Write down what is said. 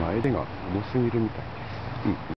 前でが重すぎるみたいです。